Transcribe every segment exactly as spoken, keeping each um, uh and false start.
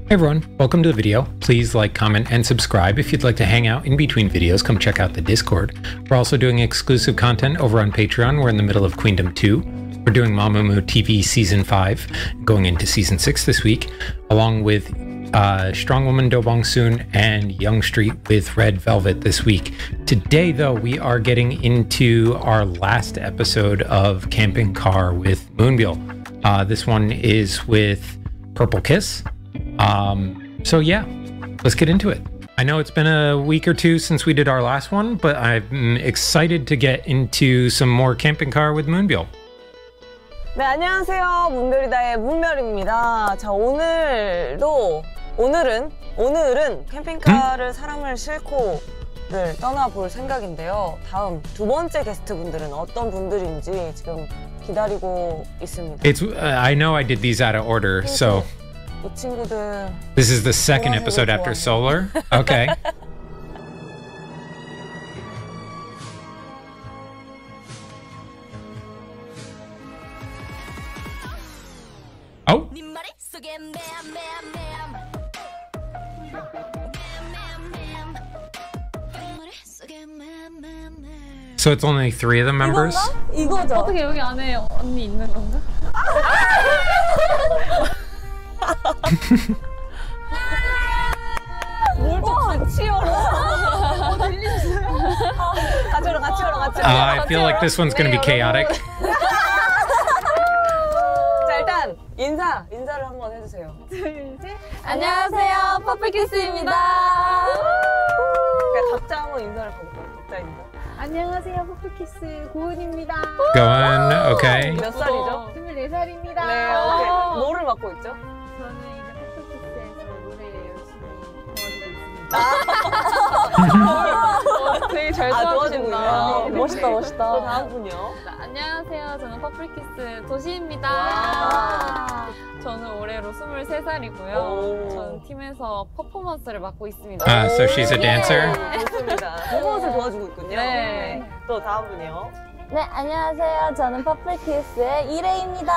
Hey everyone, welcome to the video. Please like, comment, and subscribe. If you'd like to hang out in between videos, come check out the Discord. We're also doing exclusive content over on Patreon. We're in the middle of Queendom two. We're doing Mamamoo T V Season five, going into Season six this week, along with uh, Strong Woman Do Bong Soon and Young Street with Red Velvet this week. Today, though, we are getting into our last episode of Camping Car with Moonbyul. Uh, this one is with Purple Kiss. Um, so yeah, let's get into it. I know it's been a week or two since we did our last one, but I'm excited to get into some more Camping Car with Moonbyul. 네, 안녕하세요. 문별이다의 문별입니다. 자, 오늘도 오늘은 오늘은 캠핑카를 음? 사람을 싣고를 떠나볼 생각인데요. 다음 두 번째 게스트분들은 어떤 분들인지 지금 기다리고 있습니다. It's uh, I know I did these out of order, so 이 친구들 this is the second episode after Solar. Okay. Oh. So it's only three of the members? 이거죠? 어떻게 여기 안에 언니 있는 건가? 뭘 또 같이 열어? 같이 열어, 같이 열어, 같이 열어. Uh, I feel like this one's gonna be chaotic. 자, 일단 인사, 인사를 한번 해주세요. 둘, 셋. 안녕하세요, 퍼플키스입니다. 그냥 각자 한번 인사를 가볼까요? 각자 인사. 안녕하세요, 퍼플키스 고은입니다. Going, okay. 몇 살이죠? 스물네 살입니다. 네, 오케이. 뭐를 맡고 있죠? 저는 이제 퍼플키스에서 노래 열심히 도와주고 있습니다. 어, 되게 잘 아, 도와주신다. 도와주고 있네요. 멋있다, 멋있다. 또 다음 분이요. 네, 안녕하세요, 저는 퍼플키스 도시입니다. 와. 저는 올해로 스물세 살이고요. 저는 팀에서 퍼포먼스를 맡고 있습니다. Uh, so she's a dancer? 좋습니다. 퍼포먼스를 도와주고 있군요. 네. 또 다음 분이요. 네, 안녕하세요. 저는 퍼플키스의 이레입니다.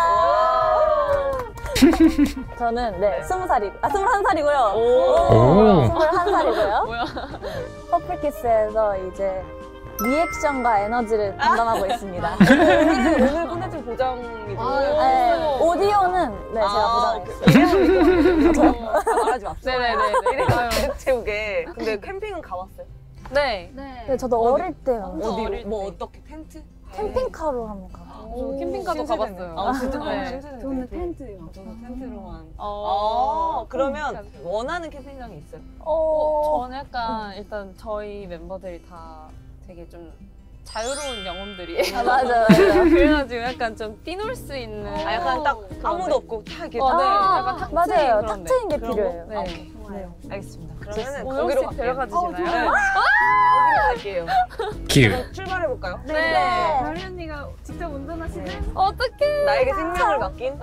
저는 네, 스무 살이고, 아, 스물한 살이고요. 오. 스물한 살이고요. 뭐야? 퍼플키스에서 이제 리액션과 에너지를 담당하고 있습니다. 오늘, 오늘 콘텐츠 보장이죠. 아, 네, 오디오는 네, 제가 아, 보장했어요. 말하지 맙시다. 네네네. 이래서 계속 채우게. 근데 캠핑은 가봤어요? 네. 네, 저도 어릴 때 어디? 어릴 뭐 때. 어떻게? 텐트? 캠핑카로 한번 가봤어요. 저 캠핑카도 신세대네. 가봤어요. 아, 진짜? 네. 신세대네. 저는 텐트요. 저도 텐트로만. 어. 아, 그러면 원하는 캠핑장이 있어요? 어, 저는 약간 일단 저희 멤버들이 다 되게 좀 자유로운 영혼들이에요. 아, 맞아요, 맞아요. 그래가지고 약간 좀 뛰놀 수 있는. 아, 약간 딱 그런데. 아무도 없고 딱 이렇게. 어, 네. 딱- 약간 탁 맞아요. 트인 탁 그런데. 트인 게 그런 거? 필요해요. 네. 아, 오케이. 좋아요. 알겠습니다. 그러면은 오늘 거기로 혹시 갈게요. 데려가 주시나요? 거기로 갈게요. Cute. 그럼 출발해볼까요? 네. 다리 언니가 직접 운전하시는? 어떡해. 나에게 생명을 맡긴?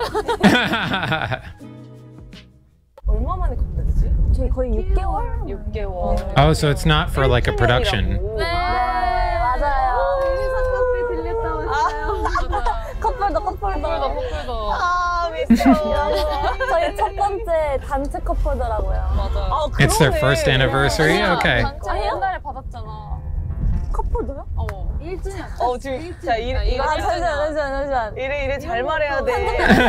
얼마 만에 컨텐츠지? 저희 거의 육 개월? 육 개월. Oh, so it's not for like a production. 네. 네, 맞아요. 사카페 들렸다 왔어요. 커플도 커플도. 커플도 커플도. 아, 미쳐. 저희 첫 번째 단체 커플더라고요. 맞아요. 아, It's their 그러네. first anniversary? 아니야, Okay. 단체 아니요? 옛날에 받았잖아. 커플도요? 어. 일 주년. 어, 지금, 자, 이, 아, 이거, 아, 일주년. 잠시만, 잠시만, 잠시만. 이래, 이래 잘 말해야 돼.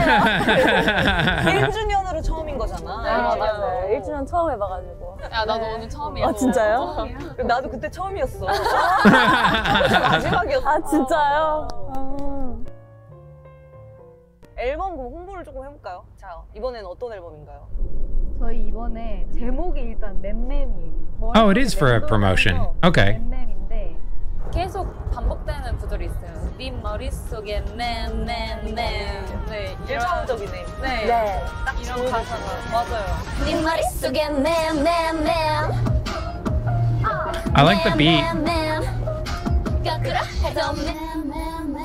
일 주년으로 처음인 거잖아. 네, 아, 맞아요. 맞아요. 일 주년 처음 해봐가지고. 야, 나도 오늘 처음이야. 아, 진짜요? 나도 그때 처음이었어. 마지막이었어. 아, 진짜요? 음. 앨범 그럼 홍보를 조금 해볼까요? 자, 이번에는 어떤 앨범인가요? 저희 이번에 제목이 일단 맴맴이에요. Oh, it is for a promotion. Okay. 맴맴인데 계속 반복되는 구절이 있어요. 네 머릿속에 맴맴맴. 네, 이런 일차원적이네. 네. 네. 딱 이런 좋은 가사가 맞아요. 네 머릿속에 맴맴맴. I like the beat. 거꾸로 해도 맴맴맴.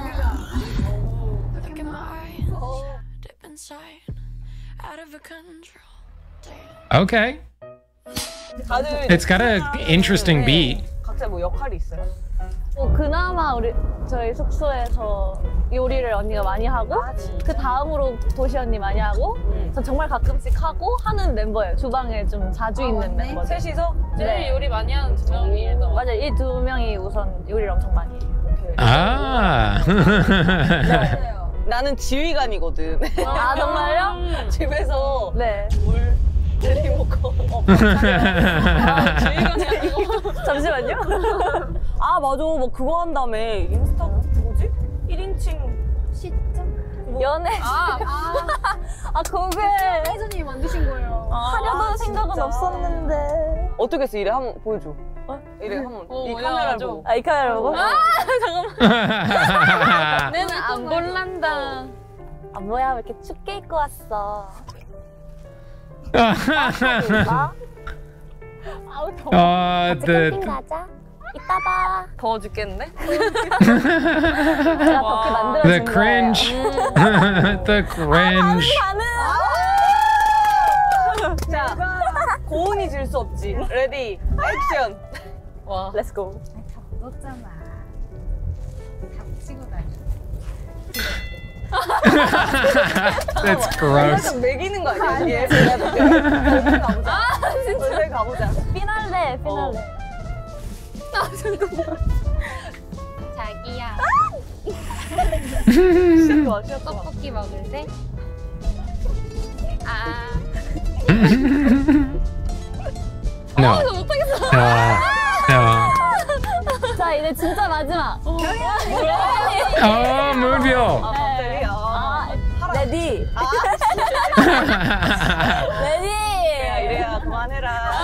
Look in my eyes, dip inside, out of control. Okay. 다들 It's got an interesting beat. 각자 뭐 역할이 있어요? 어, 그나마 우리 저희 숙소에서 요리를 언니가 많이 하고 그 다음으로 도시 언니 많이 하고 전 정말 가끔씩 하고 하는 멤버예요. 주방에 좀 자주 있는 멤버. 셋이서? 제일 네. 요리 많이 하는 두 명이 일단. 맞아요. 이 두 명이 우선 요리를 엄청 많이 해요. 아. 나는 지휘관이거든. 아 정말요? 집에서 네. 물 들이먹고. 어, 아, 지휘관이 아니고. 잠시만요. 아 맞아, 뭐 그거 한다며. 인스타 뭐지? 일 인칭 연애. 아, 아. 아 그게 혜선이 만드신 거예요. 하려던 아, 생각은 진짜. 없었는데. 어떻게 했어? 이래 한번 보여줘. 어? 이래 한번. 어, 이 뭐야, 카메라를 좀. 보고. 아 이 카메라 보고? 내는 안 볼란다. 아 뭐야 왜 이렇게 춥게 입고 왔어? 아우 더워. 아, 같이 the 캠핑 가자. 이따 봐. 더워 죽겠는데? 제가 덥게 만들어 the 준 cringe. 거예요. the cringe. 자, 고은이 질 수 없지. 레디, 액션. 와. Let's go. 넣었잖아. 다 치고 다녀. That's gross. 좀 매기는 거 아니야? 얘 제가 어디 가보자. 아, 진짜. 어디 가보자. 피날레 피날레. 자기야. 쉬었다, 쉬었다. 떡볶이 먹을래? 아. No. 못하겠어. No. No. 자 이제 진짜 마지막. Oh, Moonville. 갑자기? 아, 아 레디. 레디. 이래야, 이래야. 그만해라.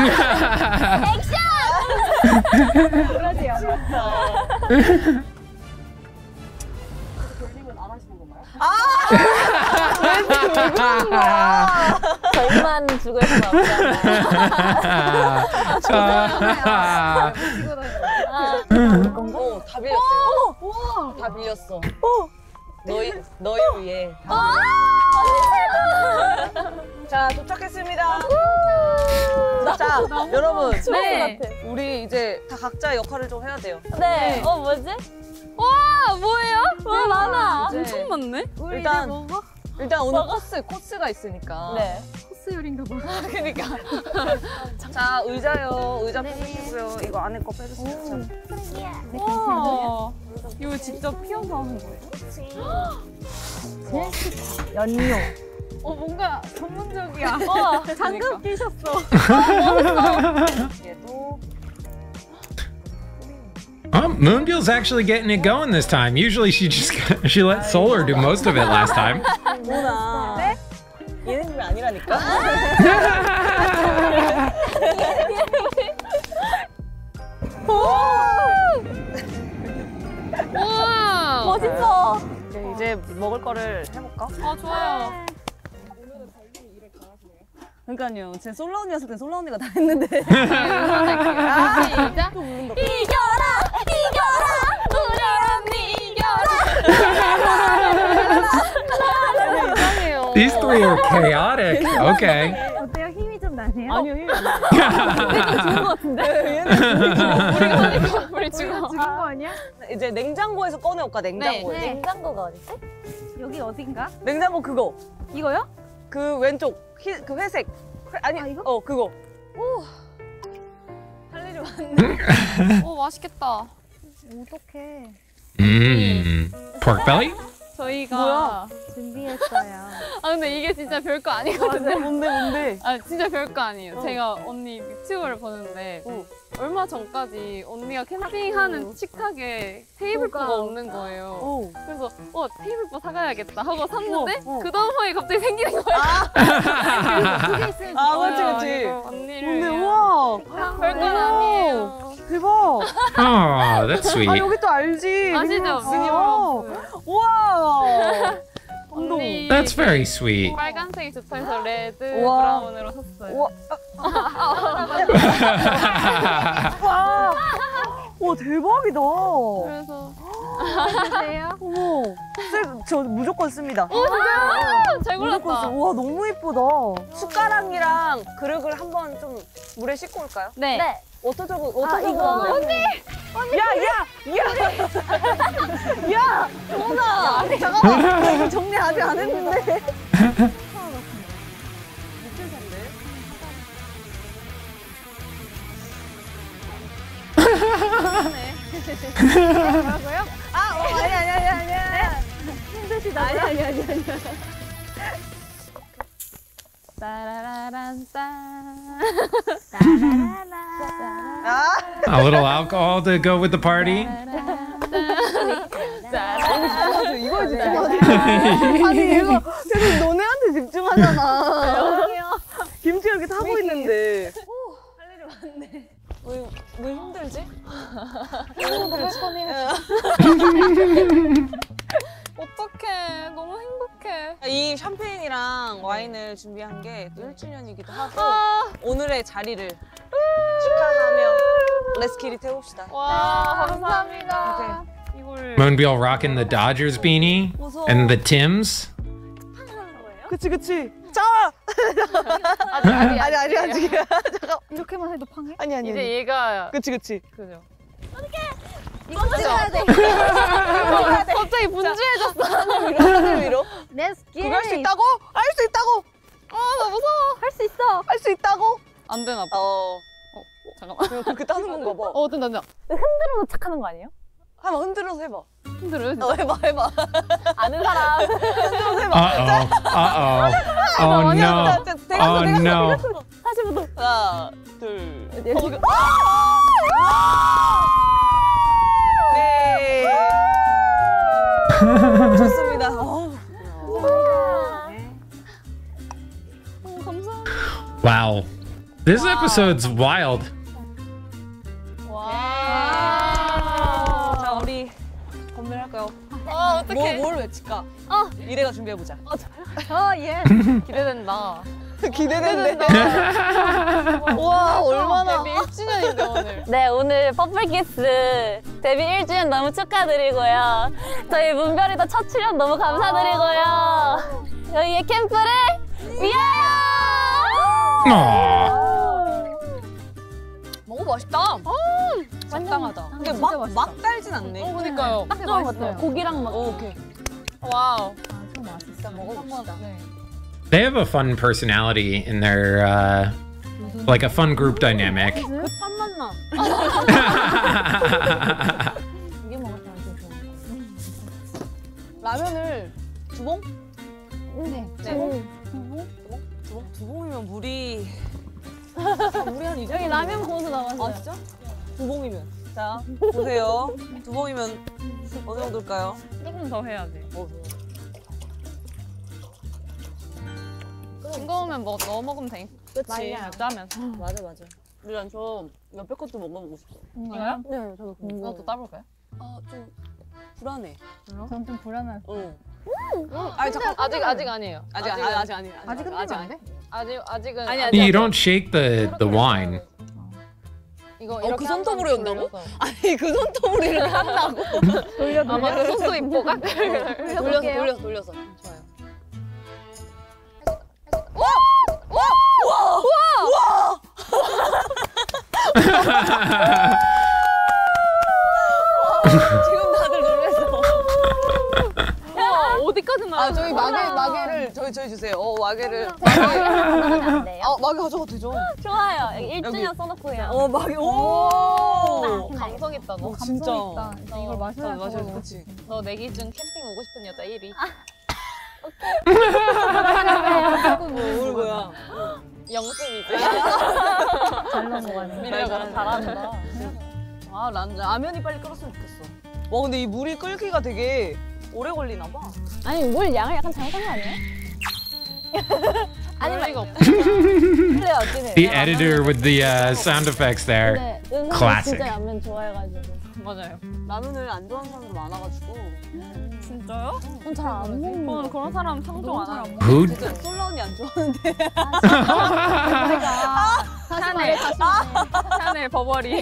그러지 않아. 저희만 죽을 순 없잖아. 아. 치고 다녀. 어, 다 빌렸어요. 다 빌렸어. 너희, 너희 위해. 자, 도착했습니다. 자, 여러분. 네. 우리 이제 다 각자 역할을 좀 해야 돼요. 네. 어 뭐지? 와, 뭐예요? 와 많아. 이제 엄청 많네. 우리 일단- 이제 먹어? 일단 오늘 코스, 코스가 있으니까. 네. 코스 요리인가 봐. 그니까. 자, 의자요. 의자 펴주시고요. 이거 안에 거 빼주세요. 자. 와. 이거 직접 피워서 하는 거예요? 연료. 어, 뭔가 전문적이야. 어 장갑 끼셨어. 얘도. Oh, Moonville's actually getting it going this time. Usually she just she let Solar do most of it last time. 뭐나. 네? 얘는 왜 아니라니까? 우와. 멋있어. 네, 이제 먹을 거를 해볼까? 아, 좋아요. 그러니까요. 제 솔로 언니였을 때 솔로 언니가 다 했는데. 시작. 이겨라 이겨라 우리 언니 이겨라. 이상해요. These three are chaotic. Okay. 어때요? 힘이 좀 나네요? 아니요, 힘이 안 나요. 죽은 것 같은데? 우리 지금 죽은 거 아니야? 이제 냉장고에서 꺼내올까, 냉장고에. 네. 냉장고가 어딨지? 여기 어딘가? 냉장고 그거. 이거요? 그 왼쪽, 희, 그 회색. 회, 아니, 아, 이거? 어, 그거. 오. 할 일이 많네. 오, 맛있겠다. 어떡해. Mmm. Pork belly? 저희가 뭐야? 준비했어요. 아 근데 이게 진짜 별거 아니거든요. 뭔데, 뭔데? 아 진짜 별거 아니에요. 어. 제가 언니 유튜브를 보는데 어. 얼마 전까지 언니가 캠핑하는 식탁에 테이블보가 없는 거예요. 오. 그래서 어 테이블보 사가야겠다 하고 샀는데 어, 어. 그 다음 후에 갑자기 생기는 거예요. 두개 있으면 아, 어, 그치, 그치. 이거 언니를 근데, 위한 우와. 별건 우와. 아니에요. 대박. Oh, that's 아, sweet. 여기 또 알지? 아시죠? 생겼어. 미니멀 우와. 언니 That's very sweet. 빨간색이 좋다 해서 레드 우와. 브라운으로 샀어요. 우와. 와. 와, 대박이다. 그래서 주세요. 어머. 쓸- 저 무조건 씁니다. 잘 무조건 골랐다. 써. 와, 너무 예쁘다. 숟가락이랑 그릇을 한번 좀 물에 씻고 올까요? 네. 네. 어떠자고, 어떠자고 이거. 하는데? 야, 정원아. 잠깐만. 나 이거 정리 아직 안 했는데. 뭐라고요? 아, 어, 아니 아니 아니 아니. 힘드시다고요? 아니 아니 아니. 따라라란따. 아, A little alcohol to go with the party. 맞아. 이거에 집중하지. 아니 얘가 계속 너네한테 집중하잖아. 김치 이렇게 타고 있는데. 왜, 왜 힘들지? 어떡해. 너무 행복해. 이 샴페인이랑 와인을 준비한 게 또 일 주년이기도 하고 아. 오늘의 자리를 축하하며 레스키리 태웁시다. 와, 감사합니다. 오케이. 이걸. Moonbill rocking the Dodgers beanie and the Tims. 그치 그치. 자. 아직, 아직, 아니 아니 아직이야. 잠깐. 이렇게만 해도 팡해? 아니 아니. 이제 아니. 얘가. 그치 그치. 그죠. 이거 찍어야 돼. 갑자기 분주해졌어. 하늘 위로. Let's get 그거 할 수 it. 있다고? 할 수 있다고? 아, 나 무서워. 할 수 있어. 할 수 있다고? 안 되나 봐. 어. 잠깐만. 그거 그렇게 따는 건가 봐. 어, 된다, 된다. 흔들어서 착하는 거 아니에요? 한번 흔들어서 해봐. 힘들어요, 진짜. 어 해봐 해봐. 아는 사람. 흔들어서 해봐. Uh oh. Uh oh. Oh no. Oh no. 다시부터. 하나, 둘, 네. 어, 그- 네. 좋습니다. 어. Wow. This episode's wild. 와. 자, 우리 건배를 할까요? 아, 뭐, 어떡해. 뭘 외칠까? 어. 이래가 준비해보자. 어, 예. 기대된다. 기대된대. 와, 얼마나. 데뷔 일 주년인데, 오늘. 네, 오늘 퍼플키스 데뷔 일 주년 너무 축하드리고요. 저희 문별이도 첫 출연 너무 감사드리고요. 저희의 캠프를 위하여! Aww. 먹어 맛있다. 적당하다. 근데 막, 막 달진 않네. 어, 그니까요. 딱 맛있어요. 고기랑 막. 오, 오케이. 와우. 좀 맛있어. 먹어봅시다. 네. They have a fun personality in their, uh, like a fun group dynamic. 첫 만남. 이게 먹을 때는 좀 좋은 라면을 두 봉? 거. 네. 네. 두 봉? 두 봉이면 물이. 아, 물이 한 이 정도. 여기 라면 고수 나왔어요. 아, 진짜? 두 봉이면. 자, 보세요. 두 봉이면 어느 정도일까요? 조금 더 해야지. 어, 싱거우면 뭐 넣어 먹으면 되니까. 그치. 짜면. 맞아, 맞아. 우리랑 좀 옆에 것도 먹어보고 싶어. 이거요? 네, 저도 이것도 따볼까요? 아, 좀 불안해. 전 좀 불안한. 응. 아니, 잠깐. 아직, 아직 아니에요. 아직, 아직, 아직 아니에요. 아직 아직 흔들면 안 돼? 아직, 아직은. 아니, 아니. You don't shake the, the wine. 이거 어, 이렇게 그 한 손톱으로 번 연다고? 돌려서. 아니, 그 손톱으로 이렇게 한다고. 돌려, 아, 맞아. 소스 이뻐가? 돌려서, 돌려서, 돌려서. 좋아요. 지금 다들 놀랐어. 와, 어디까지 나와? 아, 저희 마개, 마개를, 저희, 저희 주세요. 어, 마개를. 나가면 안 돼요? 아, 마개 가져가도 되죠? 좋아요. 여기 일 주년 여기. 써놓고 그냥. 어, 마개, 오! 감성 있다, 너. 어, 진짜. 감성 있다. 일단 이걸 마셔야 맞아, 맞아, 돼. 그치. 너 내 기준 캠핑 오고 싶은 여자 일 위. 뭘 거야? 영순이지. 잘 넘어가네. 미래가 잘한다. 아, 란, 라면이 빨리 끓었으면 좋겠어. 와, 근데 이 물이 끓기가 되게 오래 걸리나 봐. 아니, 물 양을 약간 잘못한 거 아니에요? 아니, 리가 없다. 플레이 어찌네. The editor with the uh, sound effects there. 네, 은성이 Classic. 진짜 라면 좋아해가지고. 맞아요. 라면을 안 좋아하는 사람도 많아가지고. 진짜요? 전 잘 안 먹는 저는 그런 사람 상종 안 하고. Who? 진짜 솔라 언니 안 좋아하는데. 샤넬. 샤넬 버버리.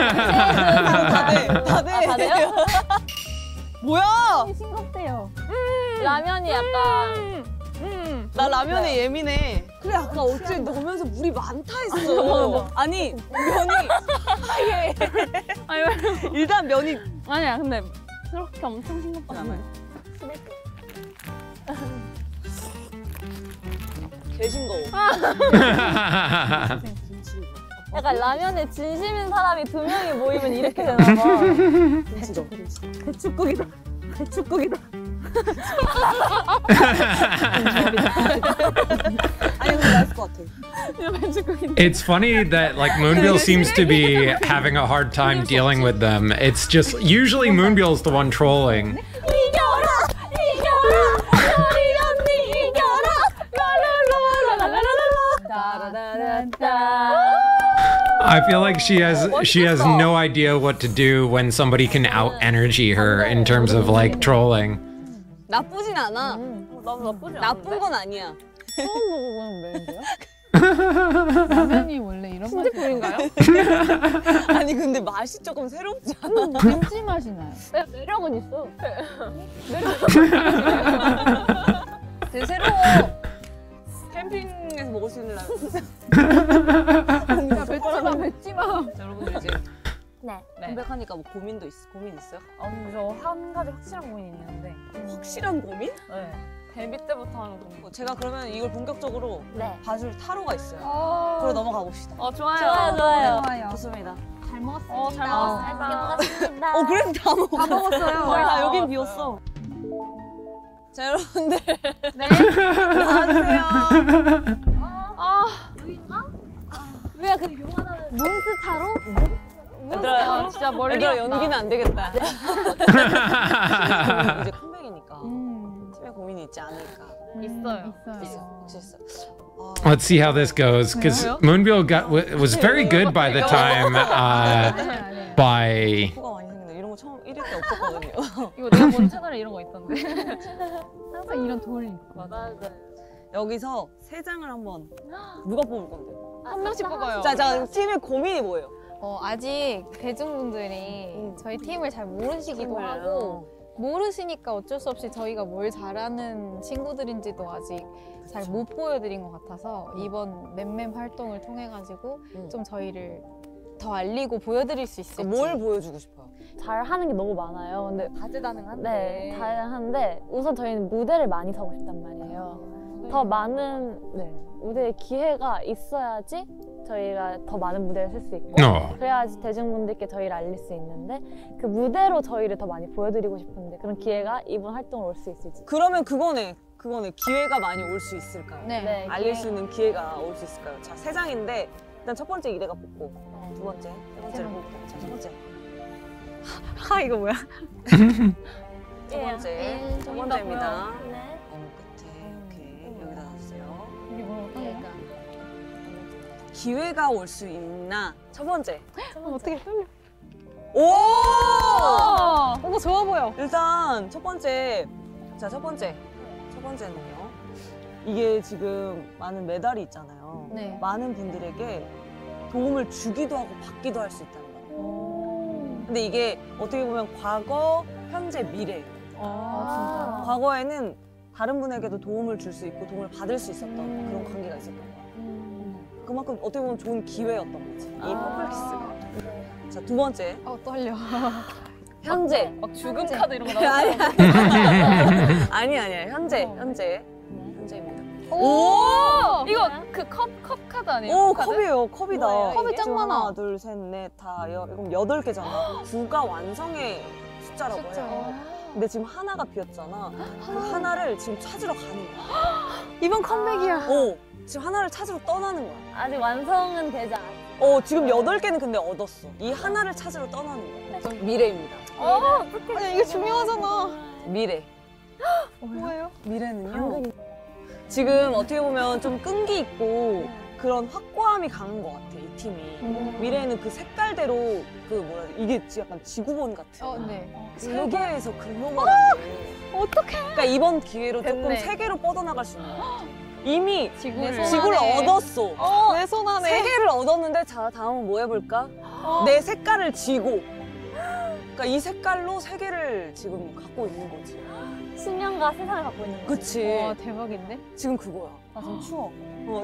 다들, 다들. 아, 다돼요? 뭐야? 싱겁대요. 라면이 약간 음, 나 라면에 예민해. 그래 아까 어째 넣으면서 물이 많다 했어. 아니 면이 하얘. 일단 면이 아니야, 근데 그렇게 엄청 싱겁지 않아요. 개싱거워. 약간 라면에 진심인 사람이 두 명이 모이면 이렇게 되나 봐. 진짜. 배추국이다. 배추국이다. 아니 근데 맛있을 것 같아. It's funny that like Moonbyul seems to be having a hard time dealing with them. It's just usually Moonbyul's the one trolling. 이겨라! 이겨라! 우리 언니 이겨라! 라라라라라라라라라라라라라. I feel like she has she has no idea what to do when somebody can out energy her in terms of like trolling. 나쁘진 않아. 나도 나쁘지 않은데? 나쁜 건 아니야. 처음 먹어보는 메인데요? 라면이 원래 이런 맛이 신제품인가요? 아니 근데 맛이 조금 새롭지 않아? 김치 맛이 나요. 네, 매력은 있어. 되게 새로워. 캠핑에서 먹을 수 있는 라면. 야, 뱉지마, 뱉지마. 여러분들 이제 네. 공백하니까 뭐 고민도 있, 고민 있어요? 아니 저한 가지 확실한 고민이 있는데 확실한 고민? 네. 데뷔 때부터 하는 고민. 어, 제가 그러면 이걸 본격적으로 네. 봐줄 타로가 있어요. 어, 그럼 넘어가 봅시다. 어 좋아요. 좋아요, 좋아요. 좋아요. 좋습니다. 잘 먹었습니다. 어, 잘 먹었습니다. 맛있게 먹었습니다. 어 그래도 다 먹었어요. 다 먹었어요. 거의 다 여긴 먹었어요. 비었어. 자 여러분들 네. 나와주세요. 아 왜 그 요만한 몬스타로? 얘들아 진짜 머리 얘들아 연기는 안 되겠다. 이제 컴백이니까 음, 팀에 고민이 있지 않을까. 있어요. 있어요. 있어, 역시 있어. 아, Let's see how this goes because Moonbyul got was very good by the time uh, 아니에요, 아니에요. by 코가 많이 생긴다. 이런 거 처음 일 회 때 없었거든요. 이거 내가 본 채널에 이런 거 있던데. 항상 이런 돌이 있고. 맞아. 여기서 세 장을 한번 누가 뽑을 건데? 한 명씩 뽑아요. 자, 자 팀의 고민이 뭐예요? 어, 아직 대중분들이 음. 저희 팀을 잘 모르시기도 하고 모르시니까 어쩔 수 없이 저희가 뭘 잘하는 친구들인지도 아직 잘 못 보여드린 것 같아서 이번 맴맴 활동을 통해 가지고 음. 좀 저희를 더 알리고 보여드릴 수 있을지. 뭘 보여주고 싶어요? 잘 하는 게 너무 많아요. 근데 다재다능한데. 네, 다양한데 우선 저희는 무대를 많이 서고 싶단 말이에요. 더 많은 네, 무대 기회가 있어야지 저희가 더 많은 무대를 쓸 수 있고 no. 그래야지 대중분들께 저희를 알릴 수 있는데 그 무대로 저희를 더 많이 보여드리고 싶은데 그런 기회가 이번 활동으로 올 수 있을지. 그러면 그거네. 그거네. 기회가 많이 올 수 있을까요? 네. 네, 알릴 기회- 수 있는 기회가 올 수 있을까요? 자, 세 장인데 일단 첫 번째 이대가 뽑고 두 번째, 세 번째를 뽑고 자, 첫 번째. 하 이거 뭐야? 첫 번째, 일, 첫 번째입니다. 네. 어, 끝에 이렇게 여기다 놔주세요. 이게 뭐 어떤 거야? 기회가 올 수 있나? 첫 번째. 어떻게 떨려? 오! 오, 좋아 보여. 일단 첫 번째. 자, 첫 번째. 첫 번째는요. 이게 지금 많은 메달이 있잖아요. 네. 많은 분들에게 도움을 주기도 하고 받기도 할 수 있다는 거예요. 근데 이게 어떻게 보면 과거, 현재, 미래. 아, 과거에는 다른 분에게도 도움을 줄 수 있고 도움을 받을 수 있었던 그런 관계가 있었던 거야. 그만큼 어떻게 보면 좋은 기회였던 거지. 이 퍼플키스가. 자, 두 번째. 어, 떨려. 현재. 막 죽음 카드 이런 거 아니, 나와. 아니, 아니야. 현재, 현재. 현재입니다. 오! 이거 그 컵 컵 카드 아니에요? 오, 컵 카드? 컵이에요. 컵이다. 뭐예요, 컵이 짱 지금 많아. 하나, 둘, 셋, 넷, 다, 여, 그럼 여덟 개잖아. 구가 완성의 숫자라고 숫자. 해요. 근데 지금 하나가 비었잖아. 그 하나를 지금 찾으러 가는 거야. 이번 컴백이야. 오, 지금 하나를 찾으러 떠나는 거야. 아직 완성은 되지 않았어요. 어, 지금 여덟 개는 근데 얻었어. 이 하나를 찾으러 떠나는 거야. 미래입니다. 어, 아니, 이게 중요하잖아. 미래. 뭐예요? 미래는요. 지금 어떻게 보면 좀 끈기 있고 그런 확고함이 강한 것 같아, 이 팀이. 미래에는 그 색깔대로 그 뭐라 해야 돼? 이게 약간 지구본 같은. 어, 네. 세계에서 글로벌하게. 어떡해. 그러니까 이번 기회로 조금 됐네. 세계로 뻗어나갈 수 있는 것 같아. 이미 지구를. 지구를 얻었어. 내 손 안에. 세 개를 얻었는데 자 다음은 뭐 해볼까? 내 색깔을 지고 그러니까 이 색깔로 세계를 지금 갖고 있는 거지. 신념과 세상을 갖고 있는 거야. 그치. 와 대박인데? 지금 그거야. 나 지금 추워. 어,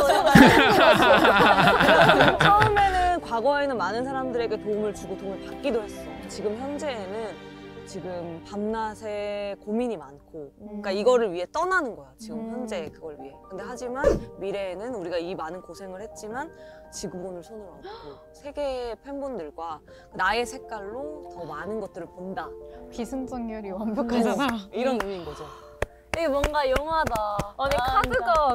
처음에는 과거에는 많은 사람들에게 도움을 주고 도움을 받기도 했어. 지금 현재에는 지금 밤낮에 고민이 많고 그러니까 이거를 위해 떠나는 거야. 지금 음. 현재 그걸 위해. 근데 하지만 미래에는 우리가 이 많은 고생을 했지만 지구본을 손으로 얻고 세계의 팬분들과 나의 색깔로 더 많은 것들을 본다. 기승전결이 완벽하잖아. 이런 의미인 거죠. 이게 뭔가 영화다. 아니 아, 카드가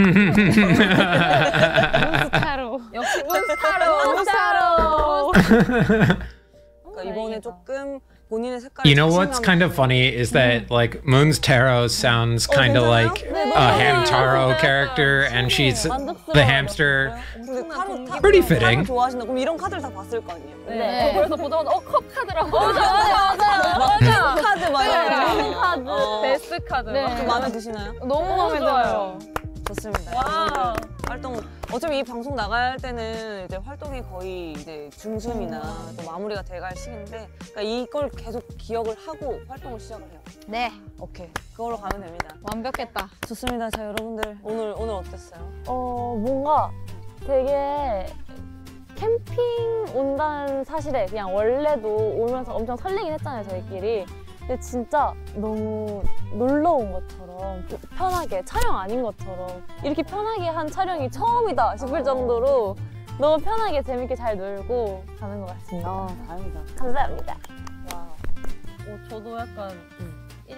몬스타로. 역시 몬스타로. 몬스타로. 그러니까 이번에 조금 본인의 색깔. You know what's kind of funny is that like Moon's tarot sounds kind of like a Hamtaro character, and she's the hamster. 근데 카로 타, Pretty 카로 fitting. 좋아하신다. 그럼 이런 카드를 다 봤을 거 아니에요? 네. 네. 저 그래서 보자마자 어 컵 카드라고. 맞아, 맞아, 맞아. 막 펜 카드 막 이런 네. 거. 카드. 어. 베스트 카드. 네. 좀 마음에 드시나요? 너무 마음에 들어요. 좋습니다. 와. 여러분들 활동 어차피 이 방송 나갈 때는 이제 활동이 거의 이제 중순이나 또 마무리가 돼갈 시기인데 그러니까 이걸 계속 기억을 하고 활동을 시작을 해요. 네. 오케이 그걸로 가면 됩니다. 완벽했다. 좋습니다. 자 여러분들 오늘 오늘 어땠어요? 어, 뭔가 되게 캠핑 온다는 사실에 그냥 원래도 오면서 엄청 설레긴 했잖아요, 저희끼리. 근데 진짜 너무 놀러 온 것처럼 편하게 촬영 아닌 것처럼 이렇게 편하게 한 촬영이 처음이다 싶을 정도로 너무 편하게 재밌게 잘 놀고 가는 것 같습니다. 아 다행이다. 감사합니다. 와. 어, 저도 약간 일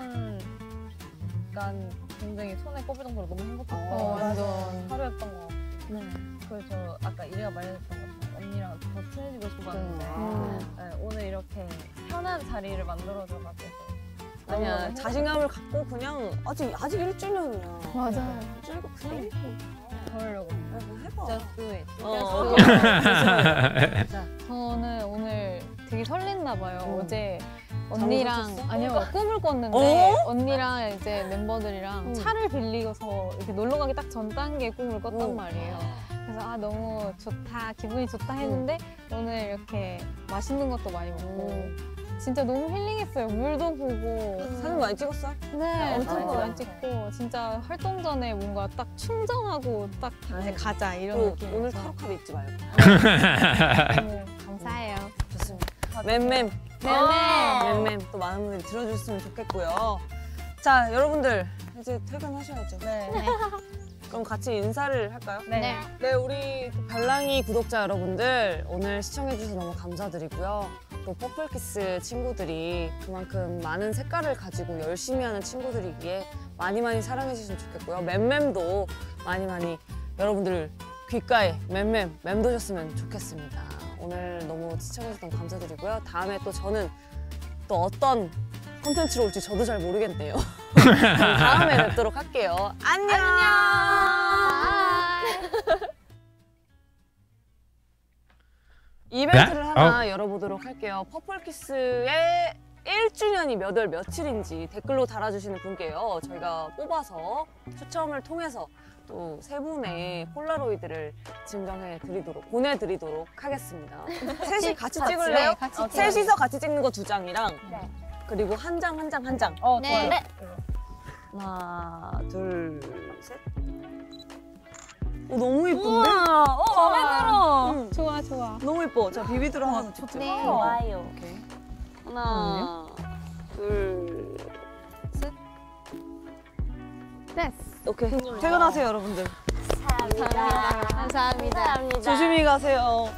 년간 굉장히 손에 꼽을 정도로 너무 행복했던 어, 완전. 하루였던 것 같아요. 네. 그래서 저 아까 이래가 말했던 것처럼 언니랑 더 친해지고 싶었는데 음. 네, 오늘 이렇게 편한 자리를 만들어줘가지고 아니야 너무너무 자신감을 갖고 그냥 아직 아직 일 주년이야. 맞아요. 즐겁 그냥 더하려고 해봐. Just do it. 어, 저는 오늘 되게 설렜나 봐요. 음. 어제 언니랑 잤어? 아니요 꿈을 꿨는데 어? 언니랑 이제 멤버들이랑 음. 차를 빌리고서 이렇게 놀러 가기 딱 전 단계 꿈을 꿨단 음. 말이에요. 그래서 아 너무 좋다 기분이 좋다 했는데 오늘 이렇게 맛있는 것도 많이 먹고 진짜 너무 힐링했어요. 물도 보고 사진 많이 찍었어? 네, 엄청 아, 많이 찍고 진짜 활동 전에 뭔가 딱 충전하고 딱 이제 가자 이런 또 느낌. 오늘 타로 카드 잊지 말고. 너무 감사해요. 좋습니다. 맴맴. 네네. 맴맴 또 많은 분들이 들어주셨으면 좋겠고요. 자 여러분들 이제 퇴근하셔야죠. 네. 그럼 같이 인사를 할까요? 네. 네, 우리 또 별랑이 구독자 여러분들 오늘 시청해주셔서 너무 감사드리고요. 또 퍼플키스 친구들이 그만큼 많은 색깔을 가지고 열심히 하는 친구들이기에 많이 많이 사랑해주시면 좋겠고요. 맴맴도 많이 많이 여러분들 귓가에 맴맴 맴도셨으면 좋겠습니다. 오늘 너무 시청해주셔서 너무 감사드리고요. 다음에 또 저는 또 어떤 콘텐츠로 올지 저도 잘 모르겠네요. 다음에 뵙도록 할게요. 안녕! 이벤트를 That- 하나 열어보도록 할게요. 퍼플키스의 일 주년이 몇 월 며칠인지 댓글로 달아주시는 분께요. 저희가 뽑아서 추첨을 통해서 또 세 분의 폴라로이드를 증정해 드리도록, 보내드리도록 하겠습니다. 셋이 같이 찍을래요? 네, 같이 어, 셋이서 같이 찍는 거 두 장이랑 그리고 한 장, 한 장, 한 장. 어, 네. 좋아요. 네. 하나, 둘, 셋. 오, 너무 이쁜데? 어, 마음에 들어. 응, 좋아 좋아. 너무 이뻐. 자, 비비드로 하나 더 찍자. 네. 좋아요. 오케이. 하나, 둘, 셋. 됐어. 오케이. 퇴근하세요, 여러분들. 감사합니다. 감사합니다. 감사합니다. 조심히 가세요.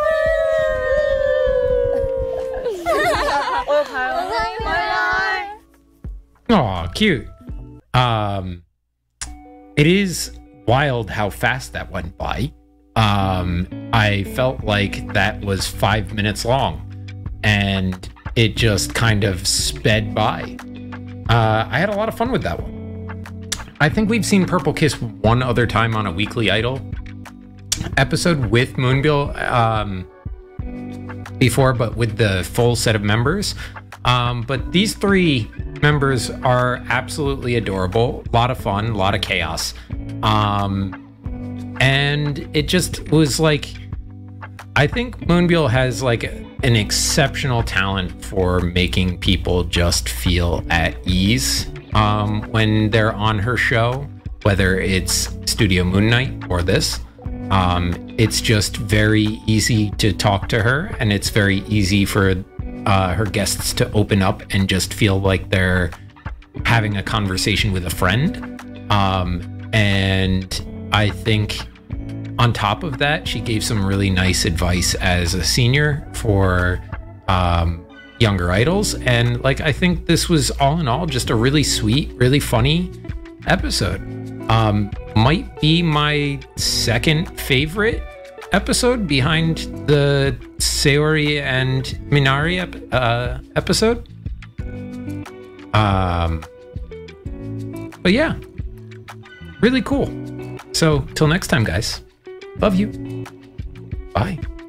어, 가요. 바이바이. Aw, cute. Um, it is wild how fast that went by. Um, I felt like that was five minutes long, and it just kind of sped by. Uh, I had a lot of fun with that one. I think we've seen Purple Kiss one other time on a Weekly Idol episode with Moonbill um, before, but with the full set of members. Um, but these three members are absolutely adorable. A lot of fun, a lot of chaos. Um, and it just was like, I think Moonbill has like an exceptional talent for making people just feel at ease um, when they're on her show, whether it's Studio Moon Knight or this. Um, it's just very easy to talk to her, and it's very easy for uh, her guests to open up and just feel like they're having a conversation with a friend. Um, and I think on top of that, she gave some really nice advice as a senior for um, younger idols. And like, I think this was all in all just a really sweet, really funny episode. Um, might be my second favorite episode behind the Saori and Minari ep- uh, episode. Um, but yeah, really cool. So till next time, guys. Love you. Bye.